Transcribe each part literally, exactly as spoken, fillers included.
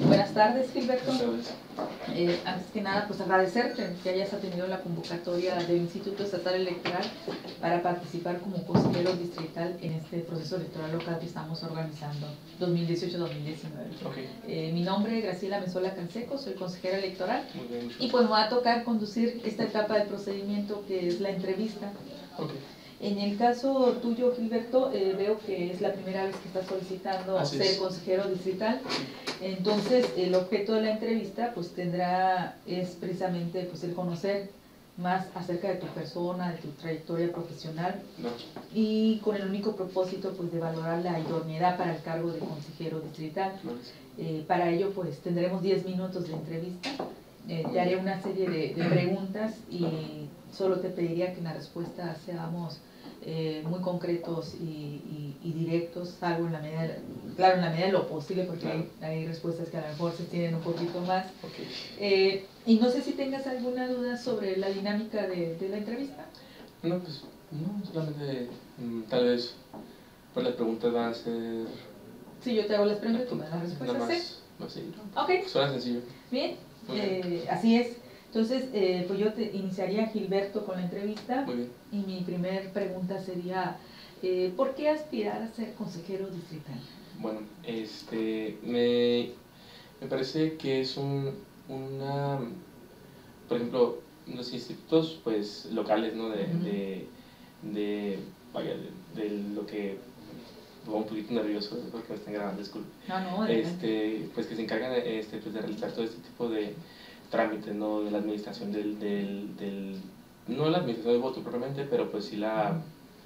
Buenas tardes, Gilberto. Buenas tardes. Eh, antes que nada, pues agradecerte que hayas atendido la convocatoria del Instituto Estatal Electoral para participar como consejero distrital en este proceso electoral local que estamos organizando dos mil dieciocho dos mil diecinueve. Okay. Eh, mi nombre es Graciela Mesola Canseco, soy consejera electoral. Muy bien, y pues me va a tocar conducir esta etapa del procedimiento que es la entrevista. Okay. En el caso tuyo, Gilberto, eh, veo que es la primera vez que estás solicitando Así ser es. consejero distrital. Entonces, el objeto de la entrevista pues tendrá, es precisamente pues el conocer más acerca de tu persona, de tu trayectoria profesional, no. y con el único propósito pues de valorar la idoneidad para el cargo de consejero distrital. No. Eh, para ello pues tendremos diez minutos de entrevista. Eh, te haré una serie de, de preguntas y solo te pediría que en la respuesta seamos eh, muy concretos y, y, y directos, salvo en la medida, de, claro, en la medida de lo posible, porque claro. hay, hay respuestas que a lo mejor se tienen un poquito más. Okay. Eh, y no sé si tengas alguna duda sobre la dinámica de, de la entrevista. No, pues no, solamente mmm, tal vez pues las preguntas van a ser... Si yo te hago las preguntas, tú me das las respuestas. Nada más, ¿Sí? más sí. Ok. Suena sencillo. Bien, Eh, así es. Entonces, eh, pues yo te iniciaría, Gilberto, con la entrevista. Muy bien. Y mi primer pregunta sería, eh, ¿por qué aspirar a ser consejero distrital? Bueno, este, me, me parece que es un, una, por ejemplo, los institutos pues locales, ¿no? De, uh-huh. de, de, vaya, de, de lo que... un poquito nervioso porque me están grabando, disculpe. No, no, este, pues que se encargan este, pues de realizar todo este tipo de trámites, ¿no? De la administración del, del, del, no la administración del voto propiamente, pero pues sí la,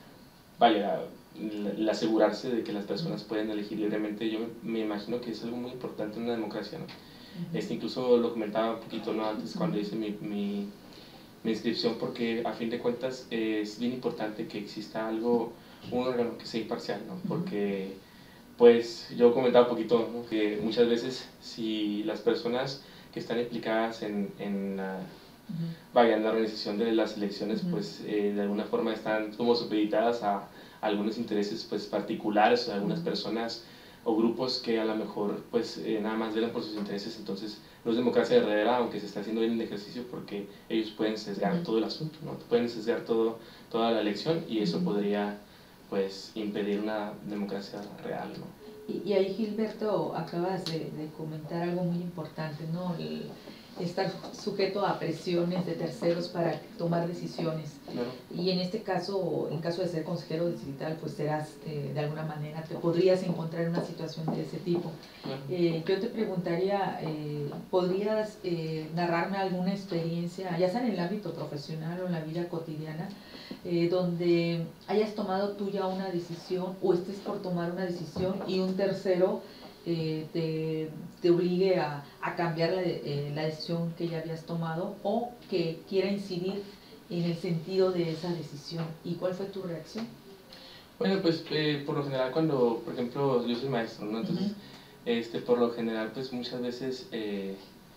vaya, el asegurarse de que las personas pueden elegir libremente. Yo me, me imagino que es algo muy importante en una democracia, ¿no? Uh-huh. Este, incluso lo comentaba un poquito, ¿no? Antes cuando hice mi, mi, mi inscripción, porque a fin de cuentas eh, es bien importante que exista algo, un órgano que sea imparcial, ¿no? Porque, pues, yo comentaba un poquito, ¿no? Que muchas veces si las personas que están implicadas en, en, la, uh-huh. vaya, en la organización de las elecciones, uh-huh. pues, eh, de alguna forma están como supeditadas a, a algunos intereses, pues, particulares, o algunas uh-huh. personas o grupos que a lo mejor, pues, eh, nada más velan por sus intereses. Entonces, no es democracia verdadera, aunque se está haciendo bien el ejercicio, porque ellos pueden sesgar uh-huh. todo el asunto, ¿no? Pueden sesgar todo, toda la elección, y eso uh-huh. podría, pues, impedir una democracia real, ¿no? Y, y ahí, Gilberto, acabas de, de comentar algo muy importante, ¿no? El estar sujeto a presiones de terceros para tomar decisiones. Claro. Y en este caso, en caso de ser consejero distrital, pues serás, eh, de alguna manera, te podrías encontrar en una situación de ese tipo. Claro. Eh, yo te preguntaría, eh, ¿podrías eh, narrarme alguna experiencia, ya sea en el ámbito profesional o en la vida cotidiana, Eh, donde hayas tomado tú ya una decisión o estés por tomar una decisión y un tercero eh, te, te obligue a, a cambiar la, eh, la decisión que ya habías tomado, o que quiera incidir en el sentido de esa decisión? ¿Y cuál fue tu reacción? Bueno, pues eh, por lo general cuando, por ejemplo, yo soy maestro, ¿no? Entonces, uh-huh. este, por lo general, pues muchas veces, eh,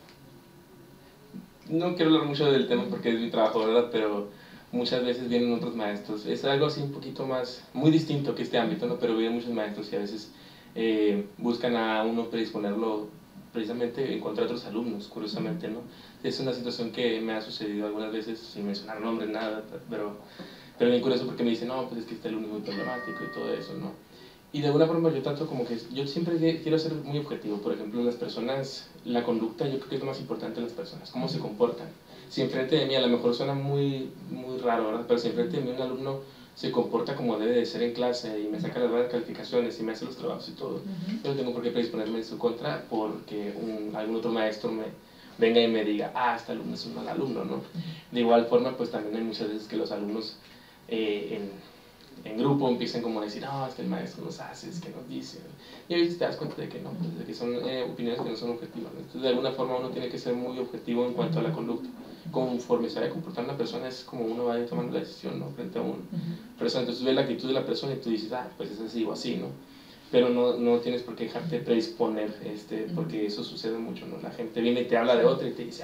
no quiero hablar mucho del tema porque es mi trabajo, ¿verdad? Pero muchas veces vienen otros maestros. Es algo así un poquito más, muy distinto que este ámbito, ¿no? Pero vienen muchos maestros y a veces eh, buscan a uno predisponerlo precisamente en contra de otros alumnos, curiosamente, ¿no? Es una situación que me ha sucedido algunas veces, sin mencionar nombres, nada, pero, pero bien curioso porque me dicen, no, pues es que este alumno es muy problemático y todo eso, ¿no? Y de alguna forma yo trato como que, yo siempre quiero ser muy objetivo. Por ejemplo, las personas, la conducta, yo creo que es lo más importante de las personas, cómo se comportan. Si enfrente de mí, a lo mejor suena muy, muy raro, ¿verdad? Pero si enfrente de mí un alumno se comporta como debe de ser en clase y me saca las buenas calificaciones y me hace los trabajos y todo, uh-huh. yo no tengo por qué predisponerme en su contra porque un, algún otro maestro me venga y me diga, ah, este alumno es un mal alumno, ¿no? Uh-huh. De igual forma, pues también hay muchas veces que los alumnos eh, en en grupo empiezan como a decir, no, es que el maestro nos hace, es que nos dice, y a veces te das cuenta de que no, pues, de que son eh, opiniones que no son objetivas, ¿no? Entonces de alguna forma uno tiene que ser muy objetivo en cuanto a la conducta. Conforme se vaya comportando la persona es como uno va tomando la decisión, ¿no? Frente a una uh-huh. persona. Entonces ves la actitud de la persona y tú dices, ah, pues es así o así, ¿no? Pero no, no tienes por qué dejarte predisponer, este, porque eso sucede mucho, ¿no? La gente viene y te habla de otra y te dice, ah,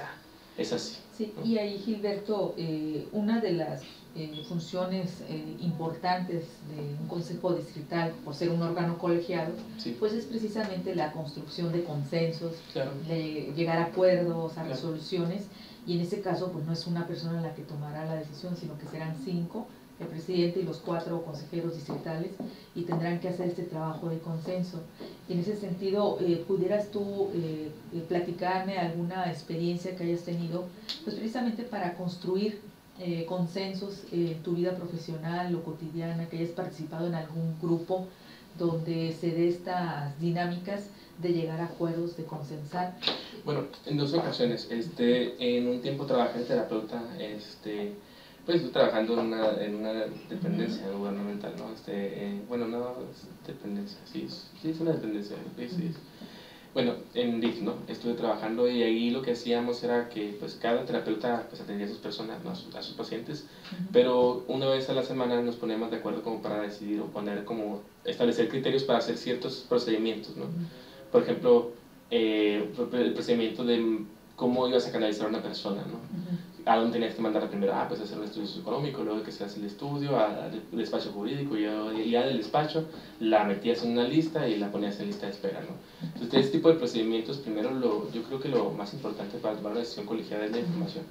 es así. Sí, ¿no? y ahí, Gilberto, eh, una de las eh, funciones eh, importantes de un consejo distrital, por ser un órgano colegiado, sí. pues es precisamente la construcción de consensos, claro. de llegar a acuerdos, a claro. resoluciones, y en este caso pues no es una persona la que tomará la decisión, sino que serán cinco, el presidente y los cuatro consejeros distritales, y tendrán que hacer este trabajo de consenso. Y en ese sentido, eh, ¿pudieras tú eh, eh, platicarme alguna experiencia que hayas tenido, pues precisamente para construir eh, consensos en tu vida profesional o cotidiana, que hayas participado en algún grupo donde se dé estas dinámicas de llegar a acuerdos, de consensar? Bueno, en dos ocasiones. Este, en un tiempo trabajé de terapeuta, este, pues estoy trabajando en una, en una dependencia uh-huh. gubernamental, ¿no? Este, eh, bueno, no es dependencia, sí es, sí es una dependencia, sí, sí es. Bueno, en D I F, ¿no? Estuve trabajando y ahí lo que hacíamos era que pues cada terapeuta pues atendía a sus personas, ¿no? a, sus, a sus pacientes, uh-huh. pero una vez a la semana nos poníamos de acuerdo como para decidir o poner como, establecer criterios para hacer ciertos procedimientos, ¿no? Uh-huh. Por ejemplo, eh, el procedimiento de cómo ibas a canalizar a una persona, ¿no? Uh-huh. ¿A dónde tenías que mandarla primero? Ah, pues hacer un estudio socioeconómico, luego que se hace el estudio, al despacho jurídico, y ya, ya del despacho la metías en una lista y la ponías en lista de espera, ¿no? Entonces, este tipo de procedimientos, primero, lo, yo creo que lo más importante para tomar una decisión colegiada es la información.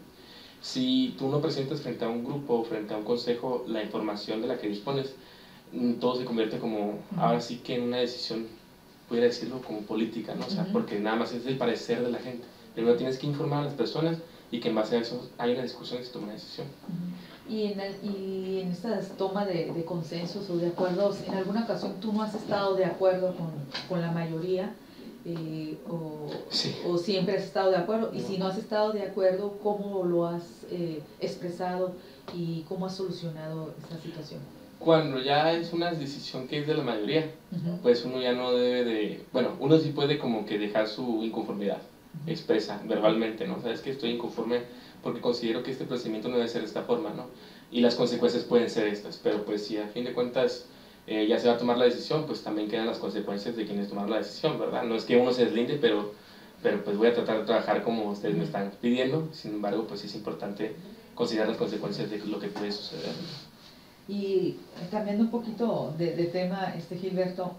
Si tú no presentas frente a un grupo o frente a un consejo la información de la que dispones, todo se convierte como, ahora sí que en una decisión, pudiera decirlo, como política, ¿no? O sea, porque nada más es el parecer de la gente. Primero tienes que informar a las personas y que en base a eso hay una discusión y se toma una decisión. Y en, el, y en estas tomas de, de consensos o de acuerdos, ¿en alguna ocasión tú no has estado de acuerdo con, con la mayoría? Eh, o, sí. o siempre has estado de acuerdo? Y no. si no has estado de acuerdo, ¿cómo lo has eh, expresado y cómo has solucionado esta situación? Cuando ya es una decisión que es de la mayoría, uh-huh. pues uno ya no debe de... Bueno, uno sí puede como que dejar su inconformidad, uh-huh. expresa verbalmente, ¿no? Sabes que estoy inconforme porque considero que este procedimiento no debe ser de esta forma, ¿no? Y las consecuencias pueden ser estas, pero pues si a fin de cuentas eh, ya se va a tomar la decisión, pues también quedan las consecuencias de quienes tomaron la decisión, ¿verdad? No es que uno se deslinde, pero, pero pues voy a tratar de trabajar como ustedes me están pidiendo, sin embargo, pues es importante considerar las consecuencias de lo que puede suceder. Y cambiando un poquito de, de tema, este Gilberto,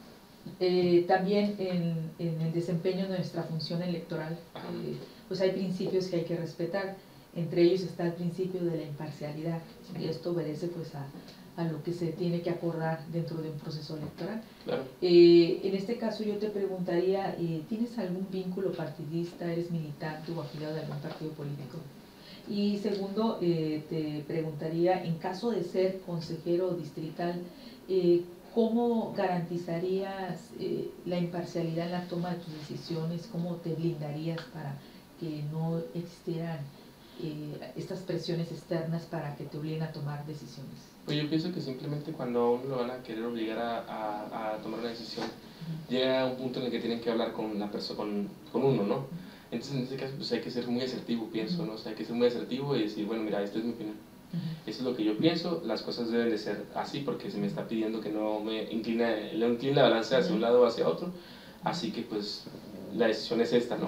eh, también en, en el desempeño de nuestra función electoral, eh, pues hay principios que hay que respetar. Entre ellos está el principio de la imparcialidad, y esto obedece pues a, a lo que se tiene que acordar dentro de un proceso electoral. Claro. Eh, en este caso yo te preguntaría, eh, ¿tienes algún vínculo partidista? ¿Eres militante o afiliado de algún partido político? Y segundo, eh, te preguntaría, en caso de ser consejero distrital, eh, ¿cómo garantizarías eh, la imparcialidad en la toma de tus decisiones? ¿Cómo te blindarías para que no existieran eh, estas presiones externas para que te obliguen a tomar decisiones? Pues yo pienso que simplemente cuando a uno lo van a querer obligar a, a, a tomar una decisión, uh-huh. llega a un punto en el que tienen que hablar con, la perso con, con uno, ¿no? Entonces, en este caso, pues hay que ser muy asertivo, pienso, ¿no? O sea, hay que ser muy asertivo y decir, bueno, mira, esta es mi opinión. Uh-huh. Eso es lo que yo pienso, las cosas deben de ser así porque se me está pidiendo que no me incline, le incline la balanza hacia uh-huh. un lado o hacia otro. Así que, pues, la decisión es esta, ¿no?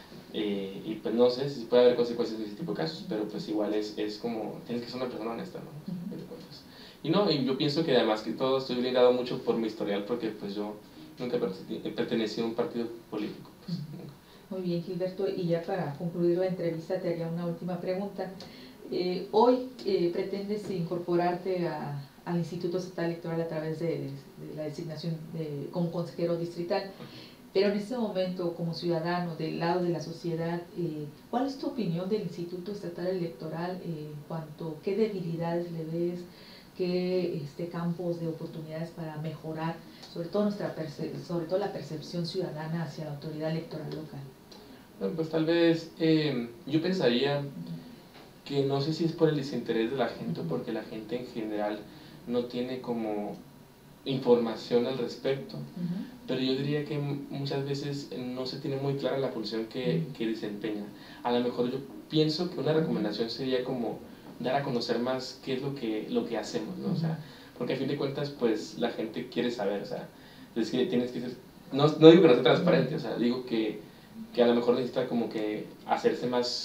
Eh, y pues no sé si puede haber consecuencias de ese tipo de casos, pero pues igual es, es como, tienes que ser una persona honesta, ¿no? Uh-huh. Y no, y yo pienso que además que todo estoy blindado mucho por mi historial porque pues yo nunca he pertenecido a un partido político, pues, uh-huh. nunca. Muy bien, Gilberto, y ya para concluir la entrevista te haría una última pregunta. Eh, hoy eh, pretendes incorporarte a, al Instituto Estatal Electoral a través de, de la designación de, como consejero distrital, pero en este momento, como ciudadano del lado de la sociedad, eh, ¿cuál es tu opinión del Instituto Estatal Electoral eh, en cuanto a qué debilidades le ves, qué este, campos de oportunidades para mejorar, sobre todo, nuestra sobre todo la percepción ciudadana hacia la autoridad electoral local? Bueno, pues tal vez eh, yo pensaría que no sé si es por el desinterés de la gente o porque la gente en general no tiene como información al respecto, uh-huh. pero yo diría que muchas veces no se tiene muy clara la función que, uh-huh. que desempeña. A lo mejor yo pienso que una recomendación sería como dar a conocer más qué es lo que, lo que hacemos, ¿no? O sea, porque a fin de cuentas pues la gente quiere saber, o sea, es que tienes que ser, no, no digo que no sea transparente, o sea, digo que, que a lo mejor necesita como que hacerse más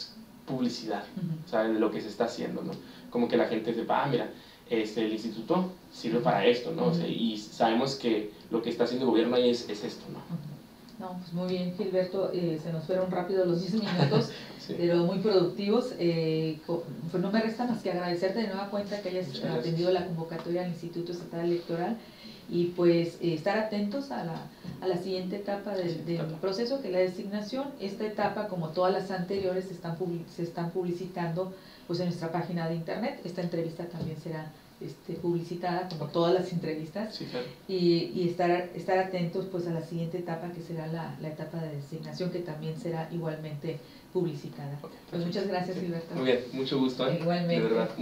publicidad, Uh-huh. ¿sabes? De lo que se está haciendo, ¿no? Como que la gente sepa, ah, mira, este, el instituto sirve para esto, ¿no? O sea, y sabemos que lo que está haciendo el gobierno ahí es, es esto, ¿no? No, pues muy bien, Gilberto, eh, se nos fueron rápido los diez minutos, Sí. pero muy productivos. Eh, pues no me resta más que agradecerte de nueva cuenta que hayas atendido la convocatoria al Instituto Estatal Electoral y pues eh, estar atentos a la, a la siguiente etapa del, del proceso, que es la designación. Esta etapa, como todas las anteriores, se están, se están publicitando pues en nuestra página de internet. Esta entrevista también será Este, publicitada, como todas las entrevistas, sí, claro. y, y estar, estar atentos pues a la siguiente etapa, que será la, la etapa de designación, que también será igualmente publicitada. Okay, pues muchas gracias, sí. Gilberto. Muy bien, mucho gusto. ¿eh? Igualmente. De verdad.